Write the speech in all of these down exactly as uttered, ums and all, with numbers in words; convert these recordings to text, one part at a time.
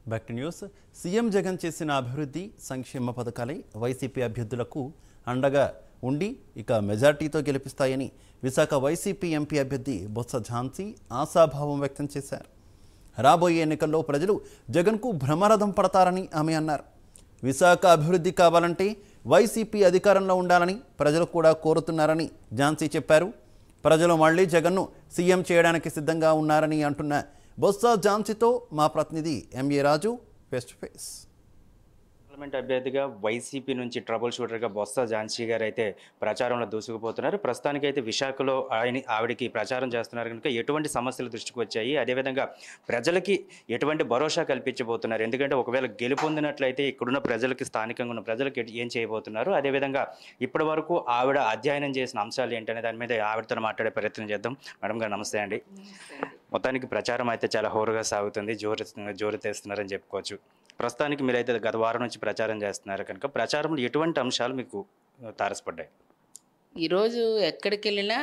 Back to news. CM Jagan చేసిన అభివృద్ధి సంక్షేమ పథకాలే వైసీపీ అభ్యర్థులకు అండగా ఉండి ఇక మెజార్టీతో గెలిపిస్తాయని విశాఖ వైసీపీ ఎంపీ అభ్యర్థి బొత్స ఝాన్సీ ఆశాభావం వ్యక్తం చేశారు. రాబోయే ఎన్నికల్లో ప్రజలు జగన్కు భ్రమరథం పడతారని ఆమె అన్నారు. విశాఖ అభివృద్ధి కావాలంటే వైసీపీ అధికారంలో ఉండాలని ప్రజలు కూడా కోరుతున్నారని ఝాన్సీ చెప్పారు. ప్రజలు మళ్లీ జగన్ను సీఎం చేయడానికి సిద్ధంగా ఉన్నారని అంటున్న బొత్స ఝాన్సీతో మా ప్రతినిధి M A Raju face to face. Parliament అభ్యర్థిగా వైసీపీ నుంచి ట్రబుల్ షూటర్గా బొత్స ఝాన్సీ గారు అయితే ప్రచారంలో దూసుకుపోతున్నారు. ప్రస్తుతానికైతే విశాఖలో ఆయన ఆవిడికి ప్రచారం చేస్తున్నారు కనుక ఎటువంటి సమస్యలు దృష్టికి వచ్చాయి, అదేవిధంగా ప్రజలకి ఎటువంటి భరోసా కల్పించబోతున్నారు, ఎందుకంటే ఒకవేళ గెలుపొందినట్లయితే ఇక్కడున్న ప్రజలకి స్థానికంగా ఉన్న ప్రజలకు ఏం చేయబోతున్నారు, అదేవిధంగా ఇప్పటి వరకు ఆవిడ అధ్యయనం చేసిన అంశాలు ఏంటనే దాని మీద ఆవిడతో మాట్లాడే ప్రయత్నం చేద్దాం. మేడం గారు నమస్తే అండి. మొత్తానికి ప్రచారం అయితే చాలా హోరుగా సాగుతుంది, జోరు జోరు తెస్తున్నారని చెప్పుకోవచ్చు. ప్రస్తుతానికి మీరైతే గత వారం నుంచి ప్రచారం చేస్తున్నారు కనుక ప్రచారంలో ఎటువంటి అంశాలు మీకు తారసపడ్డాయి? ఈరోజు ఎక్కడికి వెళ్ళినా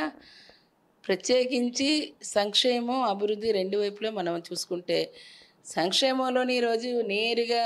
ప్రత్యేకించి సంక్షేమం అభివృద్ధి రెండు వైపులో మనం చూసుకుంటే సంక్షేమంలోని ఈరోజు నేరుగా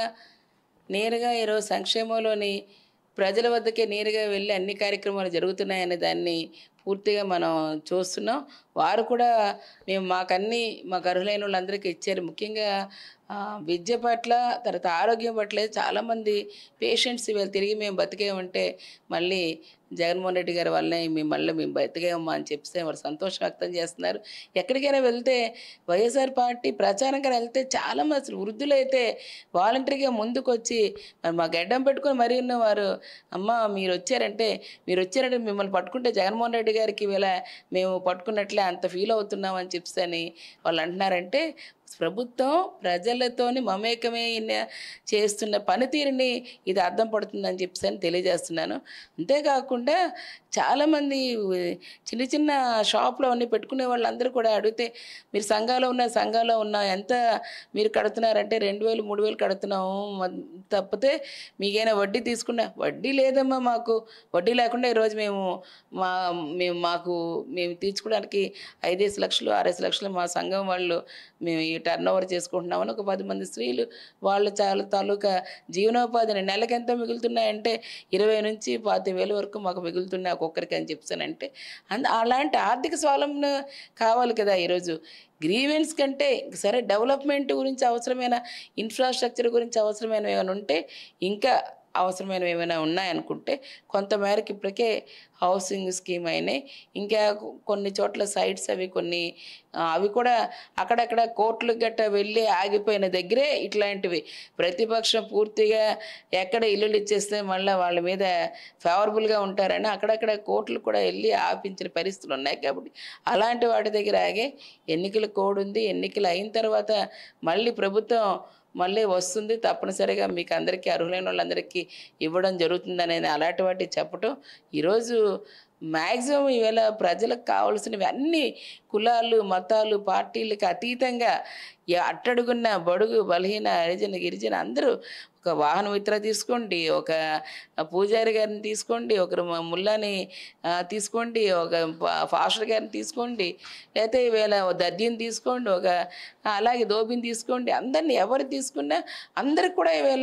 నేరుగా ఈరోజు సంక్షేమంలోని ప్రజల వద్దకే నేరుగా వెళ్ళి అన్ని కార్యక్రమాలు జరుగుతున్నాయనే దాన్ని పూర్తిగా మనం చూస్తున్నాం. వారు కూడా మేము మాకన్నీ మాకు అర్హులైన వాళ్ళందరికీ ఇచ్చారు. ముఖ్యంగా విద్య పట్ల తర్వాత ఆరోగ్యం పట్ల చాలామంది పేషెంట్స్ వీళ్ళు తిరిగి మేము బతికే ఉంటే మళ్ళీ జగన్మోహన్ రెడ్డి గారి వల్లనే మేము మళ్ళీ మేము బతికేమమ్మా అని చెప్తే వారు సంతోషం వ్యక్తం చేస్తున్నారు. ఎక్కడికైనా వెళ్తే వైఎస్ఆర్ పార్టీ ప్రచారంగా వెళ్తే చాలామంది అసలు వృద్ధులు అయితే వాలంటరీగా ముందుకు వచ్చి మరి మా గడ్డం పెట్టుకొని మరీ ఉన్నవారు, అమ్మ మీరు వచ్చారంటే మీరు వచ్చారంటే మిమ్మల్ని పట్టుకుంటే జగన్మోహన్ రెడ్డి గారికి వీళ్ళ మేము పట్టుకున్నట్లే అంత ఫీల్ అవుతున్నాం అని చెప్పని వాళ్ళు అంటున్నారంటే ప్రభుత్వం ప్రజలతోని మమేకమే చేస్తున్న పనితీరుని ఇది అర్థం పడుతుందని చెప్పి తెలియజేస్తున్నాను. అంతేకాకుండా చాలామంది చిన్న చిన్న షాప్లో అన్నీ పెట్టుకునే వాళ్ళందరూ కూడా అడిగితే మీరు సంఘాలో ఉన్న సంఘాలో ఉన్న ఎంత మీరు కడుతున్నారంటే రెండు వేలు మూడు వేలు కడుతున్నాము, తప్పితే మీకైనా వడ్డీ తీసుకున్నా వడ్డీ లేదమ్మా, మాకు వడ్డీ లేకుండా ఈరోజు మేము మా మేము మాకు మేము తీర్చుకోవడానికి ఐదేసి లక్షలు ఆరేసి లక్షలు మా సంఘం వాళ్ళు మేము ఈ టర్న్ ఓవర్ చేసుకుంటున్నామని ఒక పది మంది స్త్రీలు వాళ్ళు చాలా తాలూకా జీవనోపాధిని నెలకి ఎంత మిగులుతున్నాయంటే ఇరవై నుంచి పాతి వేల వరకు మాకు మిగులుతున్నాయి ఒక్కొక్కరికి అని చెప్తానంటే అంద అలాంటి ఆర్థిక స్వావలంబన కావాలి కదా. ఈరోజు గ్రీవెన్స్ కంటే సరే డెవలప్మెంట్ గురించి అవసరమైన ఇన్ఫ్రాస్ట్రక్చర్ గురించి అవసరమైన ఏమైనా ఉంటే ఇంకా అవసరమైనవి ఏమైనా ఉన్నాయనుకుంటే కొంతమేరకు ఇప్పటికే హౌసింగ్ స్కీమ్ అయినాయి, ఇంకా కొన్ని చోట్ల సైట్స్ అవి కొన్ని అవి కూడా అక్కడక్కడ కోర్టులు గట్ట వెళ్ళి ఆగిపోయిన దగ్గరే ఇట్లాంటివి ప్రతిపక్షం పూర్తిగా ఎక్కడ ఇల్లులు ఇచ్చేస్తే మళ్ళీ వాళ్ళ మీద ఫేవరబుల్గా ఉంటారని అక్కడక్కడ కోర్టులు కూడా వెళ్ళి ఆపించిన పరిస్థితులు ఉన్నాయి. కాబట్టి అలాంటి వాటి దగ్గర ఆగే ఎన్నికల కోడ్ ఉంది, ఎన్నికలు అయిన తర్వాత మళ్ళీ ప్రభుత్వం మళ్ళీ వస్తుంది, తప్పనిసరిగా మీకు అందరికీ అర్హులైన వాళ్ళందరికీ ఇవ్వడం జరుగుతుందనేది అలాంటి వాటి చెప్పటం. ఈరోజు మ్యాక్సిమం ఈవేళ ప్రజలకు కావాల్సినవి అన్ని కులాలు మతాలు పార్టీలకు అతీతంగా అట్టడుగున్న బడుగు బలహీన హరిజన గిరిజన అందరూ ఒక వాహన మిత్ర తీసుకోండి, ఒక పూజారి గారిని తీసుకోండి, ఒకరు ముల్లాని తీసుకోండి, ఒక ఫాస్టర్ గారిని తీసుకోండి, లేకపోతే ఈవేళ దర్జీని తీసుకోండి, ఒక అలాగే దోబిని తీసుకోండి, అందరినీ ఎవరు తీసుకున్నా అందరికి కూడా ఈవేళ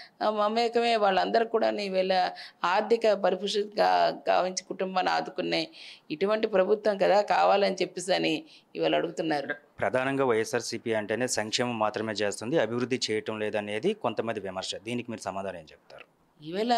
మమేకమే వాళ్ళందరూ కూడా ఈవేళ ఆర్థిక పరిపుష్టి కావించి కుటుంబాన్ని ఆదుకునే ఇటువంటి ప్రభుత్వం కదా కావాలని చెప్పేసి అని ఇవాళ అడుగుతున్నారు. ప్రధానంగా వైఎస్ఆర్సీపీ అంటేనే సంక్షేమం మాత్రమే చేస్తుంది, అభివృద్ధి చేయటం లేదనేది కొంతమంది విమర్శ. దీనికి మీరు సమాధానం ఏం చెప్తారు? ఈవేళ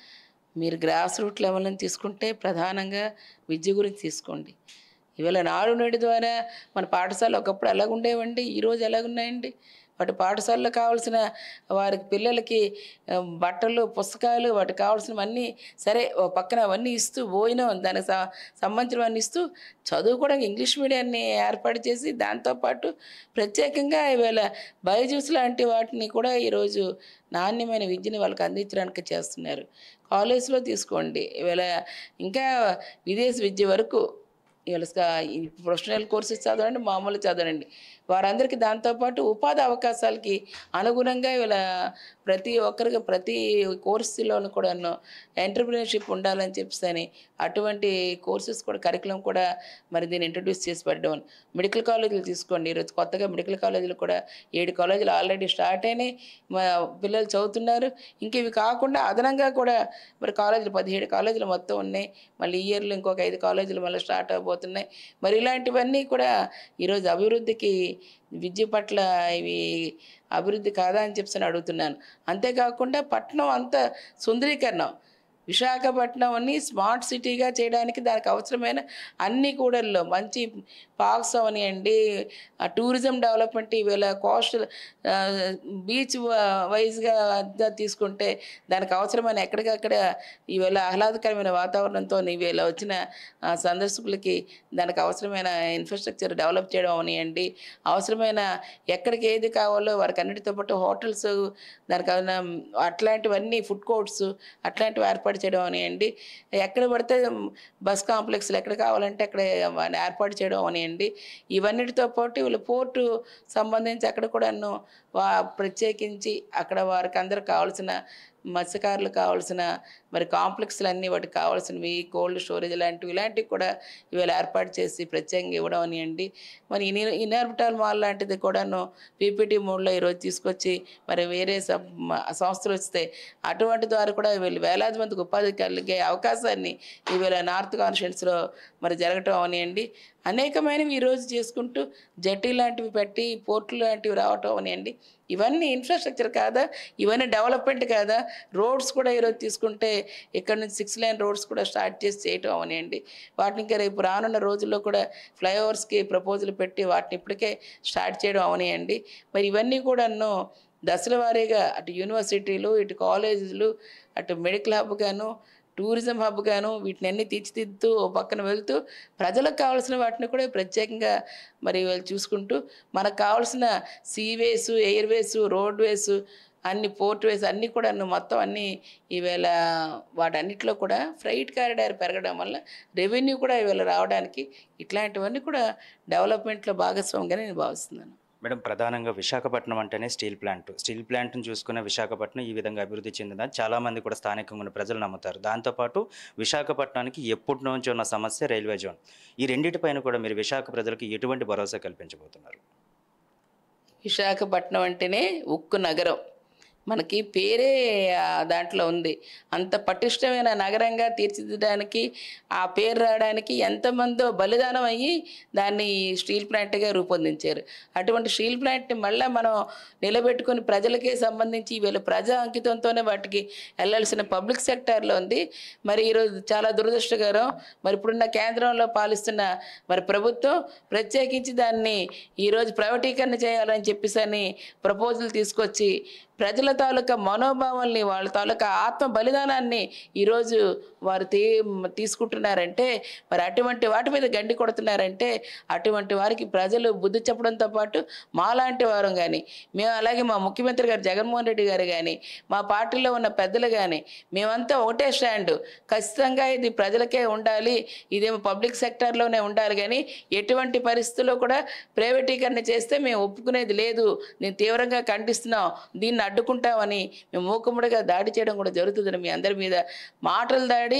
మీరు గ్రాస్ రూట్ లెవెల్ని తీసుకుంటే ప్రధానంగా విద్య గురించి తీసుకోండి. ఈవేళ నాడు నేడు ద్వారా మన పాఠశాలలు ఒకప్పుడు ఎలాగుండేవండి, ఈరోజు ఎలాగున్నాయండి? వాటి పాఠశాలలో కావాల్సిన వారికి పిల్లలకి బట్టలు పుస్తకాలు వాటికి కావాల్సినవన్నీ సరే ఓ పక్కన అవన్నీ ఇస్తూ భోజనం దానికి సంబంధించినవన్నీ ఇస్తూ చదువు కూడా ఇంగ్లీష్ మీడియాన్ని ఏర్పాటు చేసి దాంతోపాటు ప్రత్యేకంగా ఈవేళ బైజూస్ లాంటి వాటిని కూడా ఈరోజు నాణ్యమైన విద్యని వాళ్ళకి అందించడానికి చేస్తున్నారు. కాలేజ్లో తీసుకోండి, ఈవేళ ఇంకా విదేశీ విద్య వరకు ఇవాళ ప్రొఫెషనల్ కోర్సెస్ చదవండి, మామూలు చదవండి, వారందరికీ దాంతోపాటు ఉపాధి అవకాశాలకి అనుగుణంగా వీళ్ళ ప్రతి ఒక్కరికి ప్రతి కోర్సులోనూ కూడా ఎంటర్ప్రినర్షిప్ ఉండాలని చెప్పేసి అటువంటి కోర్సెస్ కూడా కరికులం కూడా మరి దీన్ని ఇంట్రడ్యూస్ చేసి పెట్టడం. మెడికల్ కాలేజీలు తీసుకోండి, ఈరోజు కొత్తగా మెడికల్ కాలేజీలు కూడా ఏడు కాలేజీలు ఆల్రెడీ స్టార్ట్ అయినాయి, మా పిల్లలు చదువుతున్నారు. ఇంక ఇవి కాకుండా అదనంగా కూడా మరి కాలేజీలు పదిహేడు కాలేజీలు మొత్తం ఉన్నాయి. మళ్ళీ ఈ ఇయర్లో ఇంకొక ఐదు కాలేజీలు మళ్ళీ స్టార్ట్ అవబోతున్నాయి. మరి ఇలాంటివన్నీ కూడా ఈరోజు అభివృద్ధికి విద్య పట్ల ఇవి అభివృద్ధి కాదా అని చెప్పి అడుగుతున్నాను. అంతేకాకుండా పట్టణం అంతా సుందరీకరణం, విశాఖపట్నం అన్ని స్మార్ట్ సిటీగా చేయడానికి దానికి అవసరమైన అన్ని కూడల్లో మంచి పార్క్స్ అవనివ్వండి, టూరిజం డెవలప్మెంట్, ఈవేళ కోస్టల్ బీచ్ వైజ్గా తీసుకుంటే దానికి అవసరమైన ఎక్కడికక్కడ ఈవేళ ఆహ్లాదకరమైన వాతావరణంతో ఈవేళ వచ్చిన సందర్శకులకి దానికి అవసరమైన ఇన్ఫ్రాస్ట్రక్చర్ డెవలప్ చేయడం అవనివ్వండి, అవసరమైన ఎక్కడికి ఏది కావాలో వారికి అన్నిటితో పాటు హోటల్స్, దానికి అట్లాంటివన్నీ ఫుడ్ కోర్ట్స్ అట్లాంటివి ఏర్పాటు చేయడం అవనివ్వండి, ఎక్కడ పడితే బస్ కాంప్లెక్స్లు ఎక్కడ కావాలంటే అక్కడ ఏర్పాటు చేయడం అవనివ్వండి, ఇవన్నిటితో పాటు వీళ్ళు పోర్టు సంబంధించి అక్కడ కూడాను వా ప్రత్యేకించి అక్కడ వారికి అందరికి కావాల్సిన మత్స్యకారులకు కావాల్సిన మరి కాంప్లెక్స్లు అన్నీ వాటికి కావాల్సినవి కోల్డ్ స్టోరేజ్ లాంటివి ఇలాంటివి కూడా ఇవాళ ఏర్పాటు చేసి ప్రత్యేకంగా ఇవ్వడం అనివ్వండి. మరి ఇన్ ఇన్ఆర్బిటాల్ మాల్ లాంటిది కూడాను పీపీటీ మోడ్లో ఈరోజు తీసుకొచ్చి మరి వేరే సంస్థలు వస్తే అటువంటి ద్వారా కూడా వీళ్ళు వేలాది మందికి ఉపాధి కలిగే అవకాశాన్ని ఈవేళ నార్త్ కాన్స్టిట్యుయెన్సీలో మరి జరగటం అవనివ్వండి. అనేకమైనవి ఈరోజు చేసుకుంటూ జట్టి లాంటివి పెట్టి పోర్టులు లాంటివి రావటం అవనివ్వండి. ఇవన్నీ ఇన్ఫ్రాస్ట్రక్చర్ కాదా? ఇవన్నీ డెవలప్మెంట్ కాదా? రోడ్స్ కూడా ఈరోజు తీసుకుంటే ఇక్కడ నుంచి సిక్స్ లైన్ రోడ్స్ కూడా స్టార్ట్ చేసి చేయటం అవనివ్వండి. వాటిని ఇంకా రేపు రానున్న రోజుల్లో కూడా ఫ్లైఓవర్స్కి ప్రపోజల్ పెట్టి వాటిని ఇప్పటికే స్టార్ట్ చేయడం అవనివ్వండి. మరి ఇవన్నీ కూడాను దశల వారీగా అటు యూనివర్సిటీలు, ఇటు కాలేజీలు, అటు మెడికల్ హబ్ గాను, టూరిజం హబ్ గాను వీటిని అన్నీ తీర్చిదిద్దుతూ ఓ పక్కన వెళ్తూ ప్రజలకు కావాల్సిన వాటిని కూడా ప్రత్యేకంగా మరి చూసుకుంటూ మనకు కావాల్సిన సీవేసు, ఎయిర్వేసు, రోడ్వేసు, అన్ని పోర్ట్ వేస్ అన్నీ కూడా మొత్తం అన్నీ ఈవేళ వాటన్నిటిలో కూడా ఫ్రైట్ కారిడార్ పెరగడం వల్ల రెవెన్యూ కూడా ఈవేళ రావడానికి ఇట్లాంటివన్నీ కూడా డెవలప్మెంట్లో భాగస్వామిగా నేను భావిస్తున్నాను. మేడం, ప్రధానంగా విశాఖపట్నం అంటేనే స్టీల్ ప్లాంట్ స్టీల్ ప్లాంట్ను చూసుకున్న విశాఖపట్నం ఈ విధంగా అభివృద్ధి చెందిందని చాలామంది కూడా స్థానికంగా ఉన్న ప్రజలు నమ్ముతారు. దాంతోపాటు విశాఖపట్నానికి ఎప్పటి నుంచి ఉన్న సమస్య రైల్వే జోన్. ఈ రెండింటిపైన కూడా మీరు విశాఖ ప్రజలకు ఎటువంటి భరోసా కల్పించబోతున్నారు? విశాఖపట్నం అంటేనే ఉక్కు నగరం, మనకి పేరే దాంట్లో ఉంది. అంత పటిష్టమైన నగరంగా తీర్చిదిద్దడానికి, ఆ పేరు రావడానికి ఎంతమందో బలిదానం అయ్యి దాన్ని స్టీల్ ప్లాంట్గా రూపొందించారు. అటువంటి స్టీల్ ప్లాంట్ని మళ్ళీ మనం నిలబెట్టుకుని ప్రజలకే సంబంధించి వీళ్ళ ప్రజా అంకితంతోనే వాటికి వెళ్ళాల్సిన పబ్లిక్ సెక్టార్లో ఉంది. మరి ఈరోజు చాలా దురదృష్టకరం, మరి ఇప్పుడున్న కేంద్రంలో పాలిస్తున్న మరి ప్రభుత్వం ప్రత్యేకించి దాన్ని ఈరోజు ప్రైవేటీకరణ చేయాలని చెప్పేసి అని ప్రపోజల్ తీసుకొచ్చి ప్రజల తాలూకా మనోభావాల్ని, వాళ్ళ తాలూకా ఆత్మ బలిదానాన్ని ఈరోజు వారు తీ తీసుకుంటున్నారంటే మరి అటువంటి వాటి మీద గండి కొడుతున్నారంటే అటువంటి వారికి ప్రజలు బుద్ధి చెప్పడంతో పాటు మాలాంటి వారు కానీ, మేము అలాగే మా ముఖ్యమంత్రి గారు జగన్మోహన్ రెడ్డి గారు కానీ, మా పార్టీలో ఉన్న పెద్దలు కానీ మేమంతా ఒకటే స్టాండ్. ఖచ్చితంగా ఇది ప్రజలకే ఉండాలి, ఇదేమో పబ్లిక్ సెక్టార్లోనే ఉండాలి, కానీ ఎటువంటి పరిస్థితుల్లో కూడా ప్రైవేటీకరణ చేస్తే మేము ఒప్పుకునేది లేదు, నేను తీవ్రంగా ఖండిస్తున్నాం, దీన్ని అడ్డుకుంటామని మేము మూకుమ్మడిగా దాడి చేయడం కూడా జరుగుతుందని మీ అందరి మీద మాటల దాడి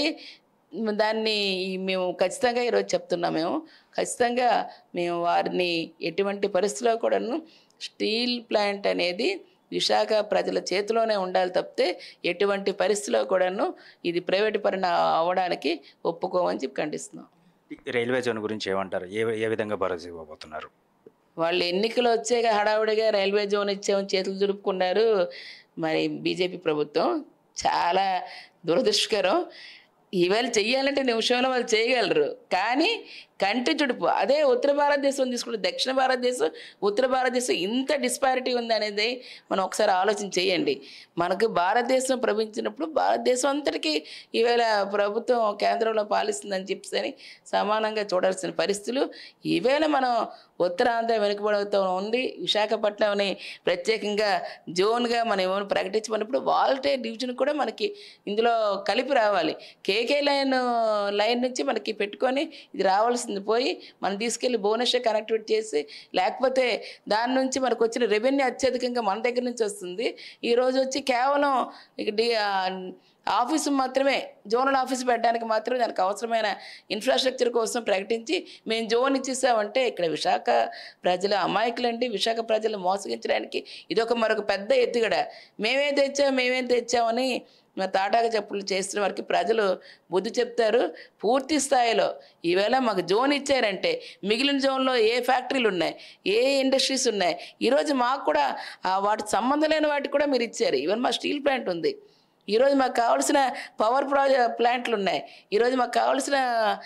దాన్ని మేము ఖచ్చితంగా ఈరోజు చెప్తున్నాం. మేము ఖచ్చితంగా మేము వారిని ఎటువంటి పరిస్థితిలో కూడాను స్టీల్ ప్లాంట్ అనేది విశాఖ ప్రజల చేతిలోనే ఉండాలి తప్పితే ఎటువంటి పరిస్థితిలో కూడాను ఇది ప్రైవేటు పరణ అవ్వడానికి ఒప్పుకోమని చెప్పి ఖండిస్తున్నాం. రైల్వే జోన్ గురించి ఏమంటారు? ఏ ఏ విధంగా భరోసా ఇవ్వబోతున్నారు? వాళ్ళు ఎన్నికలు వచ్చాక హడావుడిగా రైల్వే జోన్ ఇచ్చామని చేతులు దులుపుకున్నారు మరి బీజేపీ ప్రభుత్వం. చాలా దురదృష్టకరం. ఈవేళ చెయ్యాలంటే నిమిషంలో వాళ్ళు చేయగలరు, కానీ కంటి చుడుపు అదే ఉత్తర భారతదేశం తీసుకుంటే దక్షిణ భారతదేశం, ఉత్తర భారతదేశం ఇంత డిస్పారిటీ ఉంది అనేది మనం ఒకసారి ఆలోచన చేయండి. మనకు భారతదేశం ప్రవహించినప్పుడు భారతదేశం అంతటికీ ఈవేళ ప్రభుత్వం కేంద్రంలో పాలిస్తుందని చెప్పేసి సమానంగా చూడాల్సిన పరిస్థితులు. ఈవేళ మనం ఉత్తరాంధ్ర వెనుకబడుతూ ఉంది. విశాఖపట్నంని ప్రత్యేకంగా జోన్గా మనం ఏమైనా ప్రకటించమన్నప్పుడు వాల్టే డివిజన్ కూడా మనకి ఇందులో కలిపి రావాలి. కేకే లైన్ లైన్ నుంచి మనకి పెట్టుకొని ఇది రావాల్సింది రావాల్సింది పోయి మనం తీసుకెళ్ళి భువనేశ్వర్ కనెక్టివిటీ చేసి, లేకపోతే దాని నుంచి మనకు వచ్చిన రెవెన్యూ అత్యధికంగా మన దగ్గర నుంచి వస్తుంది. ఈరోజు వచ్చి కేవలం ఇక డి ఆఫీసు మాత్రమే, జోనల్ ఆఫీస్ పెట్టడానికి మాత్రమే దానికి అవసరమైన ఇన్ఫ్రాస్ట్రక్చర్ కోసం ప్రకటించి మేము జోన్ ఇచ్చేసామంటే ఇక్కడ విశాఖ ప్రజల అమాయకులండి. విశాఖ ప్రజలు మోసగించడానికి ఇదొక మరొక పెద్ద ఎత్తుగడ. మేమే తెచ్చాం మేమే తెచ్చామని తాటాక చెప్పులు చేస్తున్న వారికి ప్రజలు బుద్ధి చెప్తారు. పూర్తి స్థాయిలో ఈవేళ మాకు జోన్ ఇచ్చారంటే మిగిలిన జోన్లో ఏ ఫ్యాక్టరీలు ఉన్నాయి, ఏ ఇండస్ట్రీస్ ఉన్నాయి, ఈరోజు మాకు కూడా వాటి సంబంధం లేని వాటికి కూడా మీరు ఇచ్చారు. ఈవెన్ మా స్టీల్ ప్లాంట్ ఉంది, ఈరోజు మాకు కావాల్సిన పవర్ ప్రాజె ప్లాంట్లు ఉన్నాయి, ఈరోజు మాకు కావాల్సిన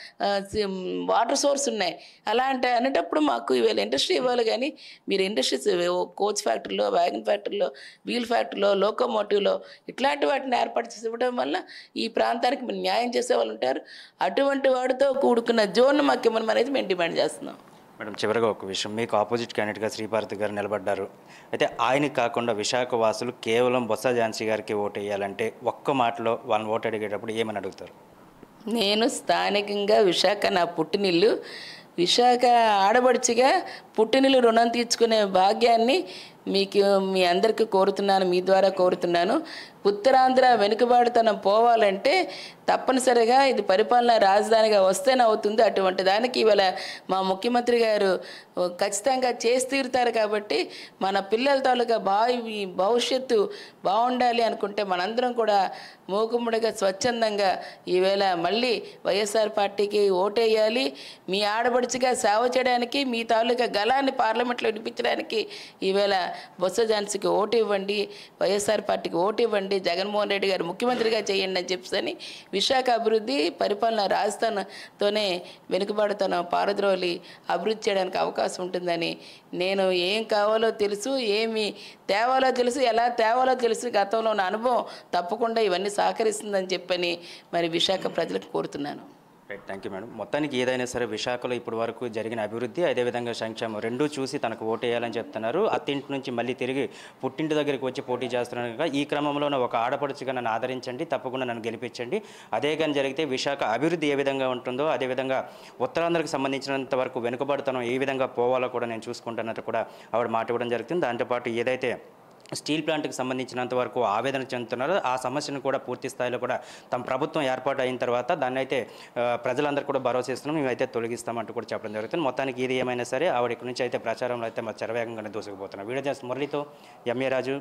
వాటర్ సోర్స్ ఉన్నాయి. అలాంటి అనేటప్పుడు మాకు ఇవాళ ఇండస్ట్రీ ఇవ్వాలి. కానీ మీరు ఇండస్ట్రీస్ కోచ్ ఫ్యాక్టరీలో, వ్యాగన్ ఫ్యాక్టరీలో, వీల్ ఫ్యాక్టరీలో, లోకోమోటివ్లో ఇట్లాంటి వాటిని ఏర్పాటు చేసి ఇవ్వడం వల్ల ఈ ప్రాంతానికి మీరు న్యాయం చేసే వాళ్ళు ఉంటారు. అటువంటి వాటితో కూడుకున్న జోన్ మాకు ఇవ్వడం అనేది మేము డిమాండ్ చేస్తున్నాం. మేడం, చివరిగా ఒక విషయం, మీకు ఆపోజిట్ క్యాండిడేట్గా శ్రీపార్తి గారు నిలబడ్డారు. అయితే ఆయనకి కాకుండా విశాఖ వాసులు కేవలం బొత్స ఝాన్సీ గారికి ఓటు వేయాలంటే ఒక్క మాటలో వాళ్ళని ఓటు అడిగేటప్పుడు ఏమని అడుగుతారు? నేను స్థానికంగా విశాఖ నా పుట్టినిల్లు, విశాఖ ఆడబడిచిగా పుట్టినిల్లు రుణం తీర్చుకునే భాగ్యాన్ని మీకు మీ అందరికీ కోరుతున్నాను, మీ ద్వారా కోరుతున్నాను. ఉత్తరాంధ్ర వెనుకబాటుతనం పోవాలంటే తప్పనిసరిగా ఇది పరిపాలనా రాజధానిగా వస్తేనే అవుతుంది. అటువంటి దానికి ఇవాళ మా ముఖ్యమంత్రి గారు ఖచ్చితంగా చేసి తీరుతారు. కాబట్టి మన పిల్లల తాలూకా భావి భవిష్యత్తు బాగుండాలి అనుకుంటే మనందరం కూడా మూకుమ్మడిగా స్వచ్ఛందంగా ఈవేళ మళ్ళీ వైఎస్ఆర్ పార్టీకి ఓటేయాలి. మీ ఆడబడిచిగా సేవ చేయడానికి, మీ తాలూకా గలాన్ని పార్లమెంట్లో వినిపించడానికి ఈవేళ బొత్స ఝాన్సీకి ఓటు ఇవ్వండి, వైఎస్ఆర్ పార్టీకి ఓటు ఇవ్వండి, జగన్మోహన్ రెడ్డి గారు ముఖ్యమంత్రిగా చేయండి అని చెప్పని విశాఖ అభివృద్ధి పరిపాలన రాజధానితోనే వెనుకబడుతున్న పారద్రోలి అభివృద్ధి చేయడానికి అవకాశం ఉంటుందని, నేను ఏం కావాలో తెలుసు, ఏమి తేవాలో తెలుసు, ఎలా తేవాలో తెలుసు, గతంలో ఉన్న అనుభవం తప్పకుండా ఇవన్నీ సహకరిస్తుందని చెప్పని మరి విశాఖ ప్రజలకు కోరుతున్నాను. Right, thank you madam. మొత్తానికి ఏదైనా సరే విశాఖలో ఇప్పటి వరకు జరిగిన అభివృద్ధి, అదేవిధంగా సంక్షేమం రెండూ చూసి తనకు ఓటు వేయాలని చెప్తున్నారు. అత్తింటి నుంచి మళ్ళీ తిరిగి పుట్టింటి దగ్గరికి వచ్చి పోటీ చేస్తున్నారు కనుక ఈ క్రమంలో ఒక ఆడపడుచుగా నన్ను ఆదరించండి, తప్పకుండా నన్ను గెలిపించండి. అదే కానీ జరిగితే విశాఖ అభివృద్ధి ఏ విధంగా ఉంటుందో, అదేవిధంగా ఉత్తరాంధ్రకు సంబంధించినంత వరకు వెనుకబడుతానో ఏ విధంగా పోవాలో కూడా నేను చూసుకుంటున్నట్టు కూడా ఆవిడ మాట ఇవ్వడం జరుగుతుంది. దాంతోపాటు ఏదైతే స్టీల్ ప్లాంట్కి సంబంధించినంత వరకు ఆవేదన చెందుతున్నారు, ఆ సమస్యను కూడా పూర్తి స్థాయిలో కూడా తమ ప్రభుత్వం ఏర్పాటు అయిన తర్వాత దాన్ని అయితే ప్రజలందరూ కూడా భరోసా ఇస్తున్నాం, మేమైతే తొలగిస్తామంటూ కూడా చెప్పడం జరుగుతుంది. మొత్తానికి ఇది ఏమైనా సరే ఆవిడ ఇక్కడ నుంచి అయితే ప్రచారంలో అయితే మా చరవేగంగానే దూసుకుపోతున్నాం. వీడియో జర్నలిస్ట్ మురళితో ఎంఏ రాజు,